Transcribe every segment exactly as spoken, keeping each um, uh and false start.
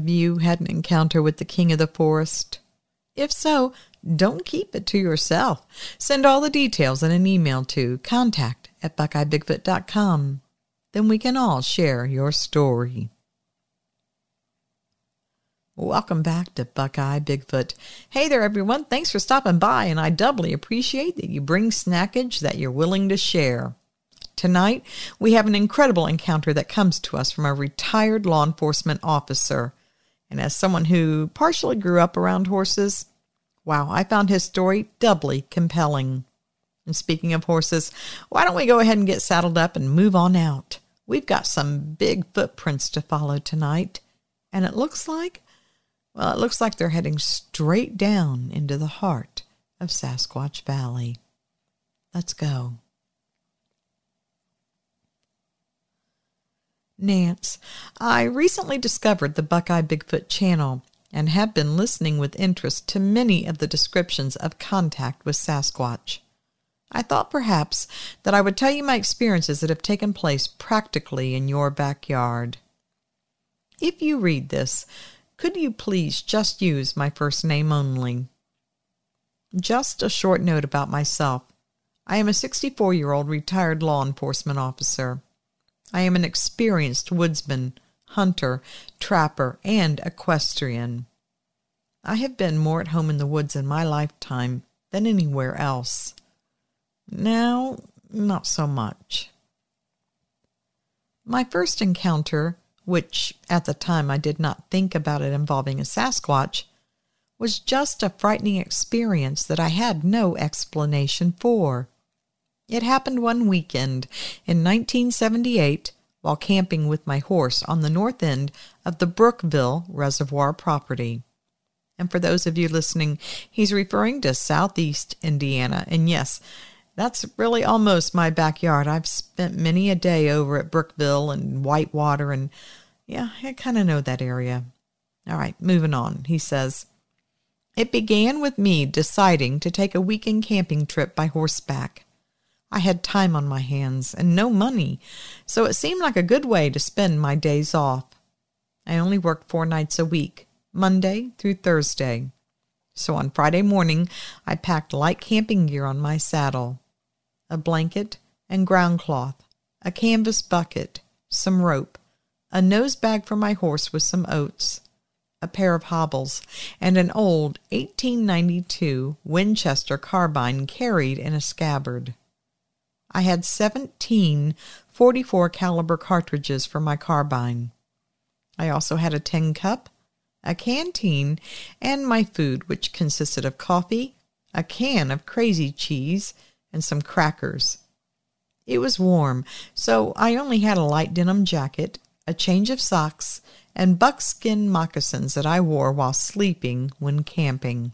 Have you had an encounter with the king of the forest? If so, don't keep it to yourself. Send all the details in an email to contact at buckeye bigfoot dot com. Then we can all share your story. Welcome back to Buckeye Bigfoot. Hey there, everyone. Thanks for stopping by, and I doubly appreciate that you bring snackage that you're willing to share. Tonight, we have an incredible encounter that comes to us from a retired law enforcement officer. And as someone who partially grew up around horses, wow, I found his story doubly compelling. And speaking of horses, why don't we go ahead and get saddled up and move on out? We've got some big footprints to follow tonight. And it looks like, well, it looks like they're heading straight down into the heart of Sasquatch Valley. Let's go. Nance, I recently discovered the Buckeye Bigfoot channel and have been listening with interest to many of the descriptions of contact with Sasquatch. I thought perhaps that I would tell you my experiences that have taken place practically in your backyard. If you read this, could you please just use my first name only? Just a short note about myself. I am a sixty-four-year-old retired law enforcement officer. I am an experienced woodsman, hunter, trapper, and equestrian. I have been more at home in the woods in my lifetime than anywhere else. Now, not so much. My first encounter, which at the time I did not think about it involving a Sasquatch, was just a frightening experience that I had no explanation for. It happened one weekend in nineteen seventy-eight while camping with my horse on the north end of the Brookville Reservoir property. And for those of you listening, he's referring to southeast Indiana. And yes, that's really almost my backyard. I've spent many a day over at Brookville and Whitewater, and yeah, I kind of know that area. All right, moving on. He says, it began with me deciding to take a weekend camping trip by horseback. I had time on my hands and no money, so it seemed like a good way to spend my days off. I only worked four nights a week, Monday through Thursday. So on Friday morning, I packed light camping gear on my saddle, a blanket and ground cloth, a canvas bucket, some rope, a nose bag for my horse with some oats, a pair of hobbles, and an old eighteen ninety-two Winchester carbine carried in a scabbard. I had seventeen forty-four caliber cartridges for my carbine. I also had a tin cup, a canteen, and my food, which consisted of coffee, a can of crazy cheese, and some crackers. It was warm, so I only had a light denim jacket, a change of socks, and buckskin moccasins that I wore while sleeping when camping.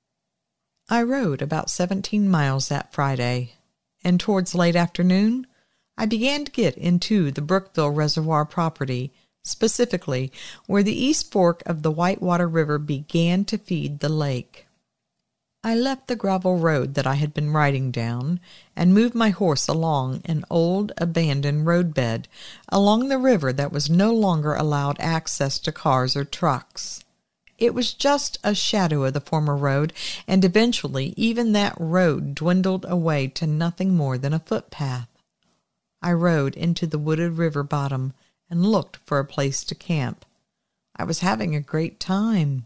I rode about seventeen miles that Friday, and towards late afternoon, I began to get into the Brookville Reservoir property, specifically where the East Fork of the Whitewater River began to feed the lake. I left the gravel road that I had been riding down and moved my horse along an old abandoned roadbed along the river that was no longer allowed access to cars or trucks. It was just a shadow of the former road, and eventually even that road dwindled away to nothing more than a footpath. I rode into the wooded river bottom and looked for a place to camp. I was having a great time.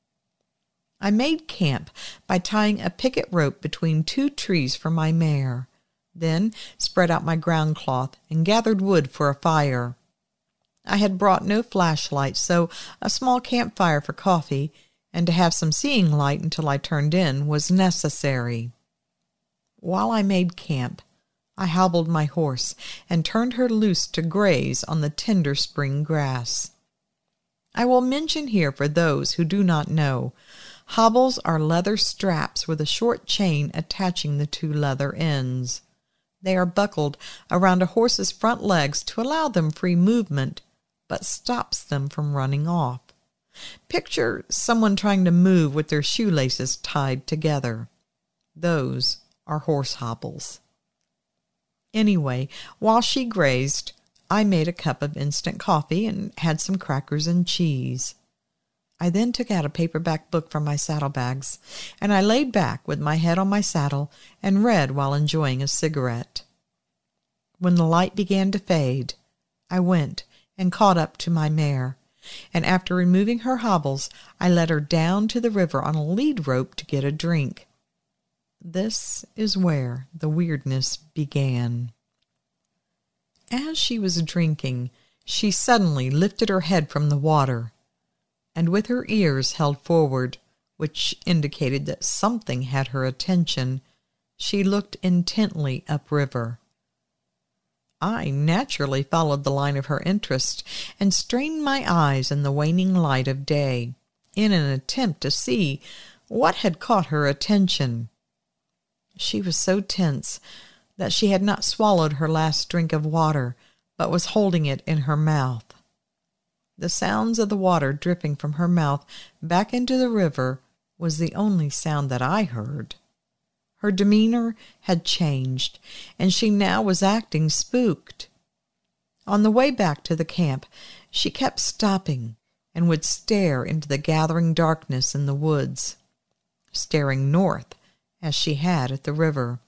I made camp by tying a picket rope between two trees for my mare, then spread out my ground cloth and gathered wood for a fire. I had brought no flashlight, so a small campfire for coffee and to have some seeing light until I turned in was necessary. While I made camp, I hobbled my horse and turned her loose to graze on the tender spring grass. I will mention here for those who do not know, hobbles are leather straps with a short chain attaching the two leather ends. They are buckled around a horse's front legs to allow them free movement, but stops them from running off. Picture someone trying to move with their shoelaces tied together. Those are horse hobbles. Anyway, while she grazed, I made a cup of instant coffee and had some crackers and cheese. I then took out a paperback book from my saddlebags, and I laid back with my head on my saddle and read while enjoying a cigarette. When the light began to fade, I went and caught up to my mare, and after removing her hobbles, I led her down to the river on a lead rope to get a drink. This is where the weirdness began. As she was drinking, she suddenly lifted her head from the water, and with her ears held forward, which indicated that something had her attention, she looked intently upriver. I naturally followed the line of her interest and strained my eyes in the waning light of day in an attempt to see what had caught her attention. She was so tense that she had not swallowed her last drink of water, but was holding it in her mouth. The sounds of the water dripping from her mouth back into the river was the only sound that I heard. Her demeanor had changed, and she now was acting spooked. On the way back to the camp, she kept stopping and would stare into the gathering darkness in the woods, staring north as she had at the river.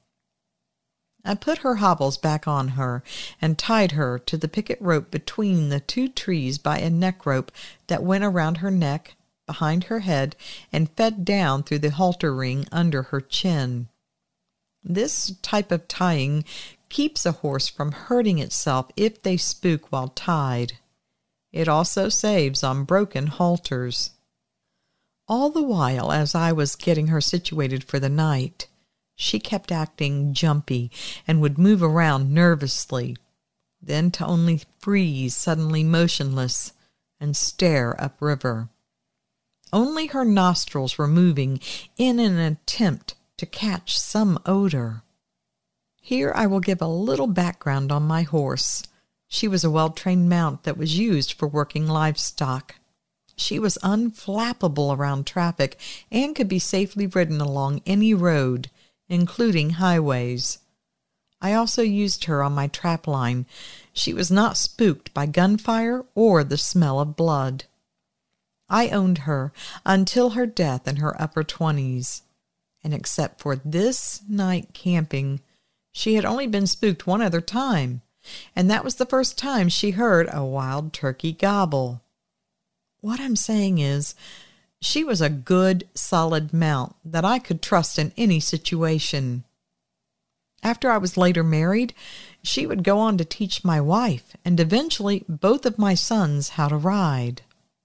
I put her hobbles back on her and tied her to the picket rope between the two trees by a neck rope that went around her neck, behind her head, and fed down through the halter ring under her chin. This type of tying keeps a horse from hurting itself if they spook while tied. It also saves on broken halters. All the while, as I was getting her situated for the night, she kept acting jumpy and would move around nervously, then to only freeze suddenly motionless and stare upriver. Only her nostrils were moving in an attempt to catch some odor. Here I will give a little background on my horse. She was a well-trained mount that was used for working livestock. She was unflappable around traffic and could be safely ridden along any road, including highways. I also used her on my trap line. She was not spooked by gunfire or the smell of blood. I owned her until her death in her upper twenties, and except for this night camping, she had only been spooked one other time, and that was the first time she heard a wild turkey gobble. What I'm saying is, she was a good, solid mount that I could trust in any situation. After I was later married, she would go on to teach my wife and eventually both of my sons how to ride.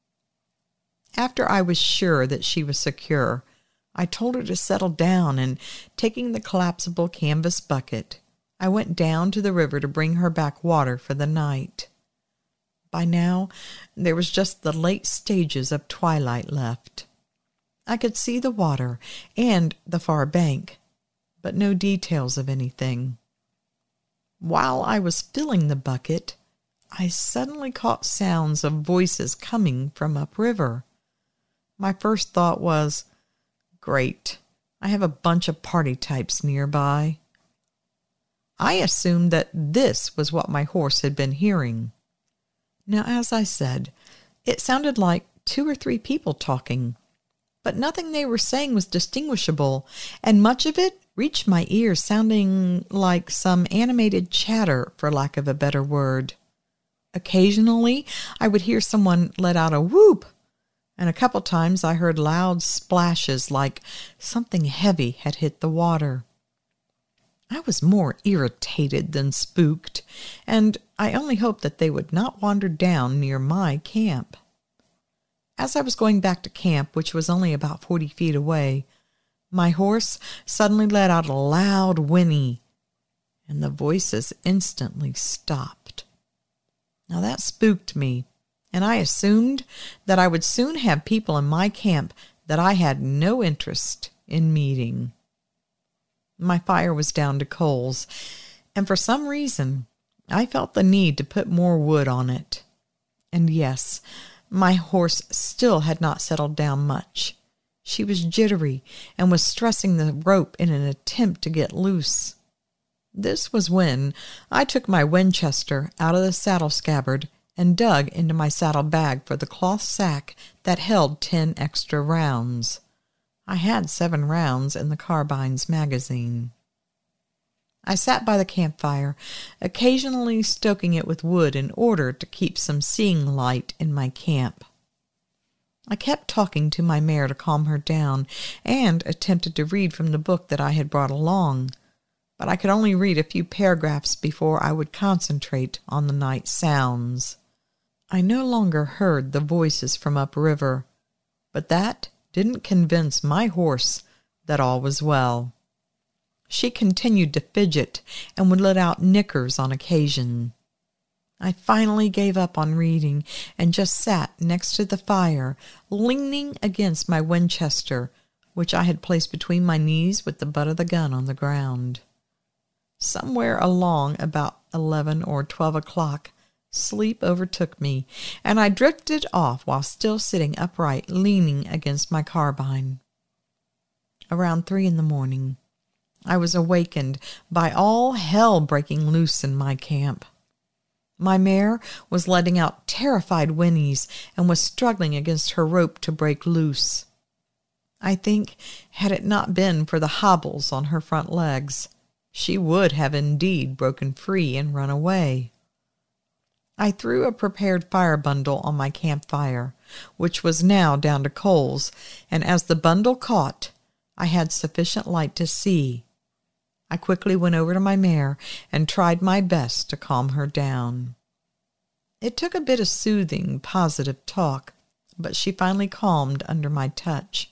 After I was sure that she was secure, I told her to settle down, and taking the collapsible canvas bucket, I went down to the river to bring her back water for the night. By now, there was just the late stages of twilight left. I could see the water and the far bank, but no details of anything. While I was filling the bucket, I suddenly caught sounds of voices coming from upriver. My first thought was, great, I have a bunch of party types nearby. I assumed that this was what my horse had been hearing. Now, as I said, it sounded like two or three people talking, but nothing they were saying was distinguishable, and much of it reached my ears sounding like some animated chatter, for lack of a better word. Occasionally, I would hear someone let out a whoop, and a couple times I heard loud splashes like something heavy had hit the water. I was more irritated than spooked, and I only hoped that they would not wander down near my camp. As I was going back to camp, which was only about forty feet away, my horse suddenly let out a loud whinny, and the voices instantly stopped. Now that spooked me, and I assumed that I would soon have people in my camp that I had no interest in meeting. My fire was down to coals, and for some reason I felt the need to put more wood on it. And yes, my horse still had not settled down much. She was jittery and was stressing the rope in an attempt to get loose. This was when I took my Winchester out of the saddle scabbard and dug into my saddle bag for the cloth sack that held ten extra rounds. I had seven rounds in the carbine's magazine. I sat by the campfire, occasionally stoking it with wood in order to keep some seeing light in my camp. I kept talking to my mare to calm her down and attempted to read from the book that I had brought along, but I could only read a few paragraphs before I would concentrate on the night sounds. I no longer heard the voices from upriver, but that didn't convince my horse that all was well. She continued to fidget and would let out nickers on occasion. I finally gave up on reading and just sat next to the fire, leaning against my Winchester, which I had placed between my knees with the butt of the gun on the ground. Somewhere along about eleven or twelve o'clock, sleep overtook me, and I drifted off while still sitting upright, leaning against my carbine. Around three in the morning, I was awakened by all hell breaking loose in my camp. My mare was letting out terrified whinnies and was struggling against her rope to break loose. I think, had it not been for the hobbles on her front legs, she would have indeed broken free and run away. I threw a prepared fire bundle on my campfire, which was now down to coals, and as the bundle caught, I had sufficient light to see. I quickly went over to my mare and tried my best to calm her down. It took a bit of soothing, positive talk, but she finally calmed under my touch.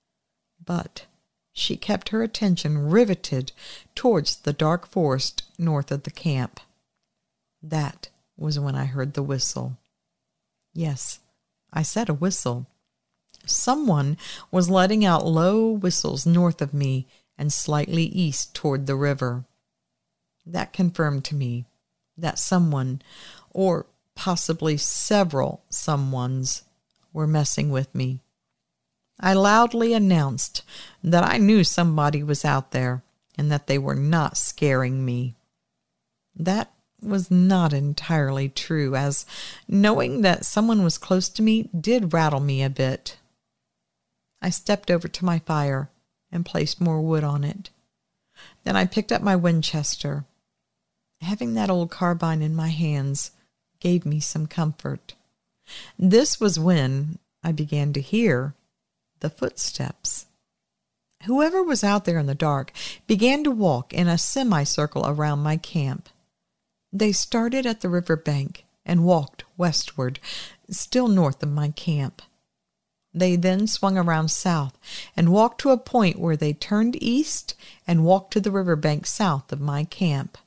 But she kept her attention riveted towards the dark forest north of the camp. That was when I heard the whistle. Yes, I said a whistle. Someone was letting out low whistles north of me and slightly east toward the river. That confirmed to me that someone, or possibly several someones, were messing with me. I loudly announced that I knew somebody was out there and that they were not scaring me. That was not entirely true, as knowing that someone was close to me did rattle me a bit. I stepped over to my fire and placed more wood on it. Then I picked up my Winchester. Having that old carbine in my hands gave me some comfort. This was when I began to hear the footsteps. Whoever was out there in the dark began to walk in a semicircle around my camp. They started at the river bank and walked westward, still north of my camp. They then swung around south and walked to a point where they turned east and walked to the riverbank south of my camp.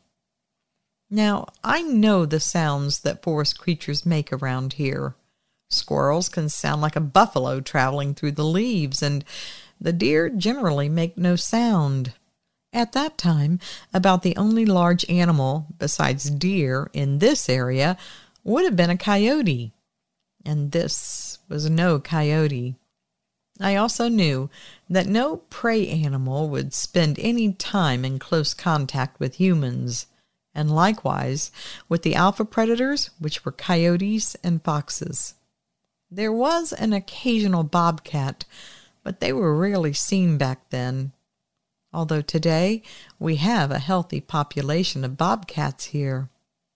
Now, I know the sounds that forest creatures make around here. Squirrels can sound like a buffalo traveling through the leaves, and the deer generally make no sound. At that time, about the only large animal besides deer in this area would have been a coyote. And this was no coyote. I also knew that no prey animal would spend any time in close contact with humans, and likewise with the alpha predators, which were coyotes and foxes. There was an occasional bobcat, but they were rarely seen back then, although today we have a healthy population of bobcats here.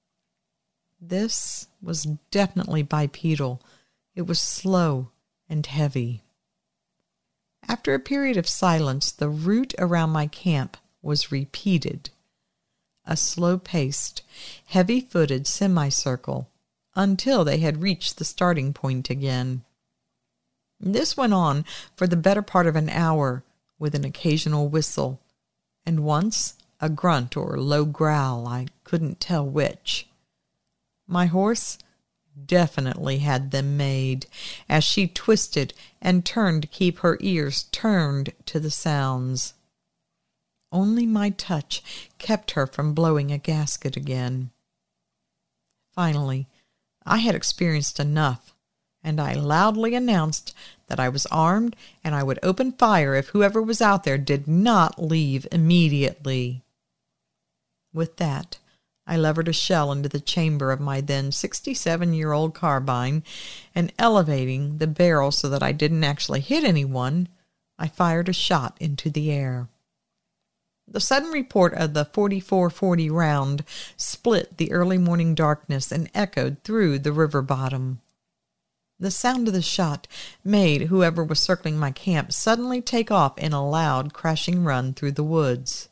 This was definitely bipedal. It was slow and heavy. After a period of silence, the route around my camp was repeated. A slow-paced, heavy-footed semicircle until they had reached the starting point again. This went on for the better part of an hour, with an occasional whistle, and once a grunt or low growl, I couldn't tell which. My horse definitely had them made, as she twisted and turned to keep her ears turned to the sounds. Only my touch kept her from blowing a gasket again. Finally, I had experienced enough, and I loudly announced that I was armed and I would open fire if whoever was out there did not leave immediately. With that, I levered a shell into the chamber of my then sixty-seven-year-old carbine, and elevating the barrel so that I didn't actually hit anyone, I fired a shot into the air. The sudden report of the forty-four forty round split the early morning darkness and echoed through the river bottom. The sound of the shot made whoever was circling my camp suddenly take off in a loud, crashing run through the woods.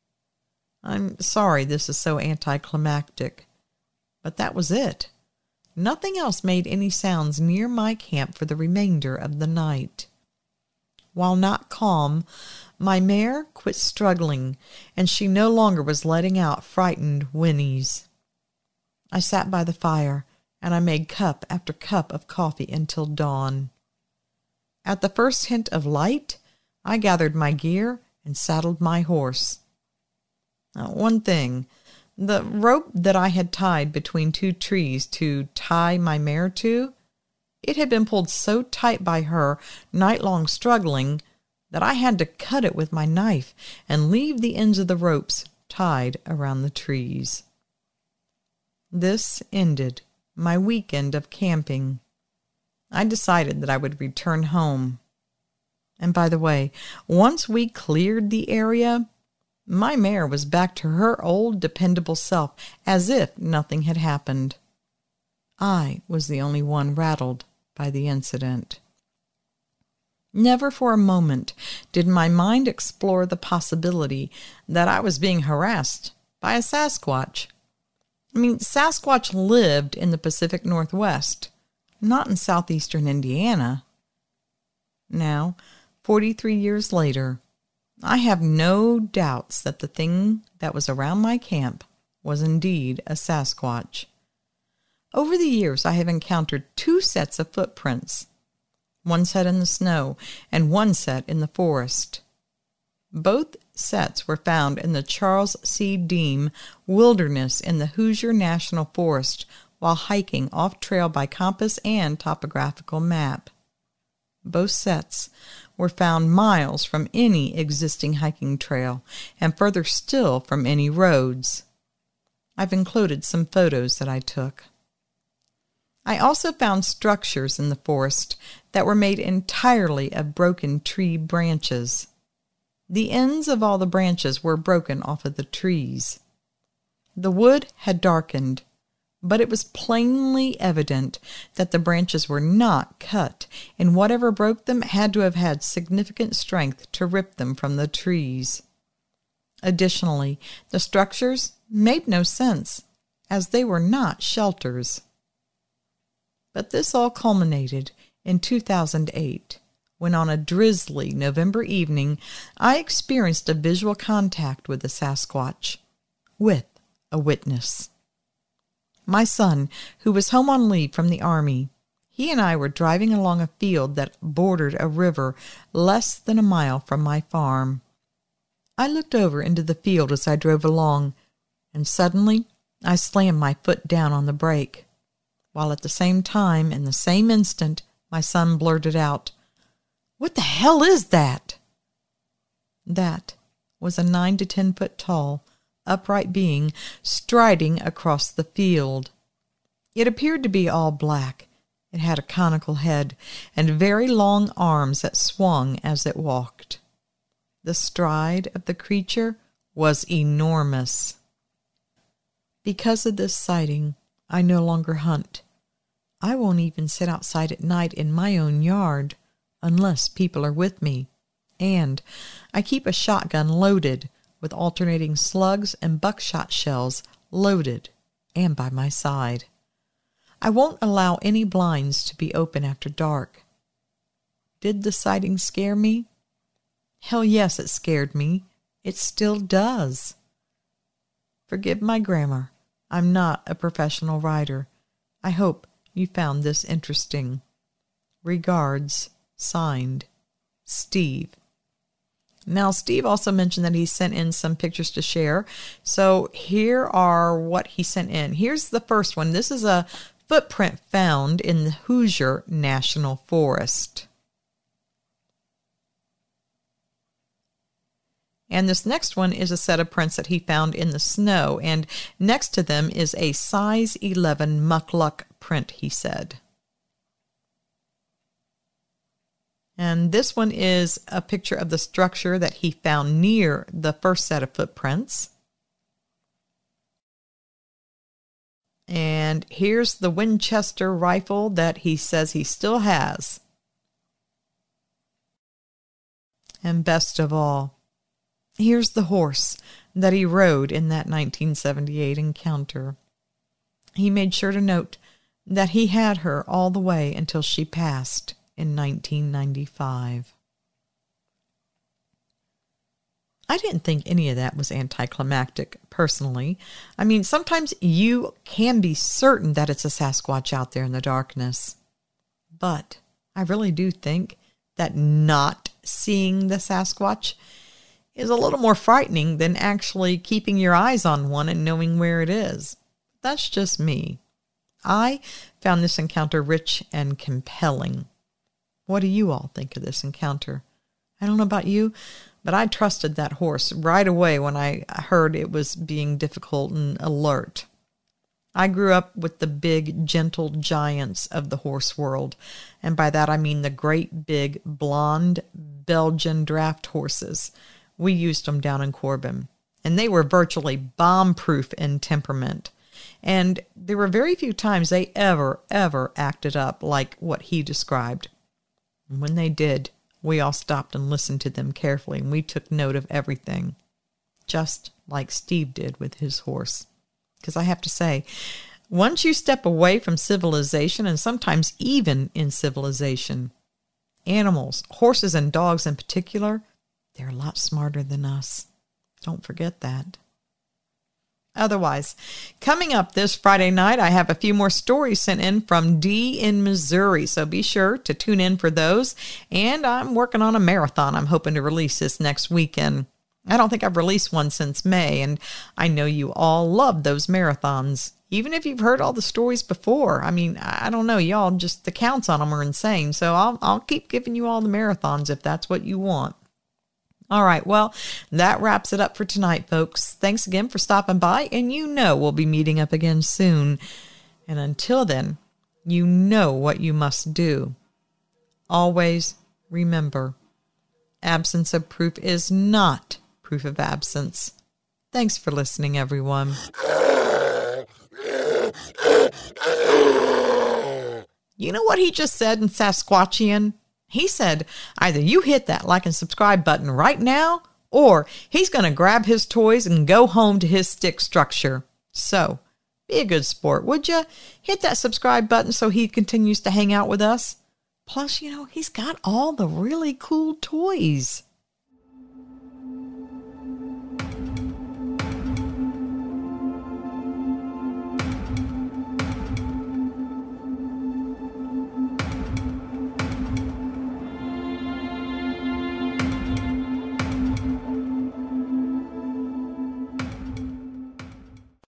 I'm sorry this is so anticlimactic, but that was it. Nothing else made any sounds near my camp for the remainder of the night. While not calm, my mare quit struggling, and she no longer was letting out frightened whinnies. I sat by the fire, and I made cup after cup of coffee until dawn. At the first hint of light, I gathered my gear and saddled my horse. Now, one thing, the rope that I had tied between two trees to tie my mare to, it had been pulled so tight by her night-long struggling that I had to cut it with my knife and leave the ends of the ropes tied around the trees. This ended my weekend of camping. I decided that I would return home. And by the way, once we cleared the area, my mare was back to her old dependable self, as if nothing had happened. I was the only one rattled by the incident. Never for a moment did my mind explore the possibility that I was being harassed by a Sasquatch. I mean, Sasquatch lived in the Pacific Northwest, not in southeastern Indiana. Now, forty-three years later, I have no doubts that the thing that was around my camp was indeed a Sasquatch. Over the years, I have encountered two sets of footprints, one set in the snow and one set in the forest. Both sets were found in the Charles C. Deem Wilderness in the Hoosier National Forest while hiking off-trail by compass and topographical map. Both sets were found miles from any existing hiking trail and further still from any roads. I've included some photos that I took. I also found structures in the forest that were made entirely of broken tree branches. The ends of all the branches were broken off of the trees. The wood had darkened, but it was plainly evident that the branches were not cut, and whatever broke them had to have had significant strength to rip them from the trees. Additionally, the structures made no sense, as they were not shelters. But this all culminated in two thousand eight, when on a drizzly November evening, I experienced a visual contact with the Sasquatch, with a witness. My son, who was home on leave from the Army, he and I were driving along a field that bordered a river less than a mile from my farm. I looked over into the field as I drove along, and suddenly I slammed my foot down on the brake, while at the same time, in the same instant, my son blurted out, "What the hell is that?" That was a nine to ten foot tall, upright being striding across the field. It appeared to be all black. It had a conical head and very long arms that swung as it walked. The stride of the creature was enormous. Because of this sighting, I no longer hunt. I won't even sit outside at night in my own yard unless people are with me, and I keep a shotgun loaded with alternating slugs and buckshot shells loaded and by my side. I won't allow any blinds to be open after dark. Did the sighting scare me? Hell yes, it scared me. It still does. Forgive my grammar. I'm not a professional writer. I hope you found this interesting. Regards, signed, Steve. Now, Steve also mentioned that he sent in some pictures to share. So here are what he sent in. Here's the first one. This is a footprint found in the Hoosier National Forest. And this next one is a set of prints that he found in the snow. And next to them is a size eleven muckluck print, he said. And this one is a picture of the structure that he found near the first set of footprints. And here's the Winchester rifle that he says he still has. And best of all, here's the horse that he rode in that nineteen seventy-eight encounter. He made sure to note that he had her all the way until she passed in nineteen ninety-five. I didn't think any of that was anticlimactic, personally. I mean, sometimes you can be certain that it's a Sasquatch out there in the darkness. But I really do think that not seeing the Sasquatch is a little more frightening than actually keeping your eyes on one and knowing where it is. That's just me. I found this encounter rich and compelling. What do you all think of this encounter? I don't know about you, but I trusted that horse right away when I heard it was being difficult and alert. I grew up with the big, gentle giants of the horse world, and by that I mean the great big blonde Belgian draft horses. We used them down in Corbin, and they were virtually bomb-proof in temperament. And there were very few times they ever, ever acted up like what he described. And when they did, we all stopped and listened to them carefully, and we took note of everything, just like Steve did with his horse. Because I have to say, once you step away from civilization, and sometimes even in civilization, animals, horses and dogs in particular, they're a lot smarter than us. Don't forget that. Otherwise, coming up this Friday night, I have a few more stories sent in from Dee in Missouri, so be sure to tune in for those. And I'm working on a marathon I'm hoping to release this next weekend. I don't think I've released one since May, and I know you all love those marathons, even if you've heard all the stories before. I mean, I don't know, y'all, just the counts on them are insane, so I'll, I'll keep giving you all the marathons if that's what you want. All right, well, that wraps it up for tonight, folks. Thanks again for stopping by, and you know we'll be meeting up again soon. And until then, you know what you must do. Always remember, absence of proof is not proof of absence. Thanks for listening, everyone. You know what he just said in Sasquatchian? He said, either you hit that like and subscribe button right now, or he's going to grab his toys and go home to his stick structure. So, be a good sport, would you? Hit that subscribe button so he continues to hang out with us. Plus, you know, he's got all the really cool toys.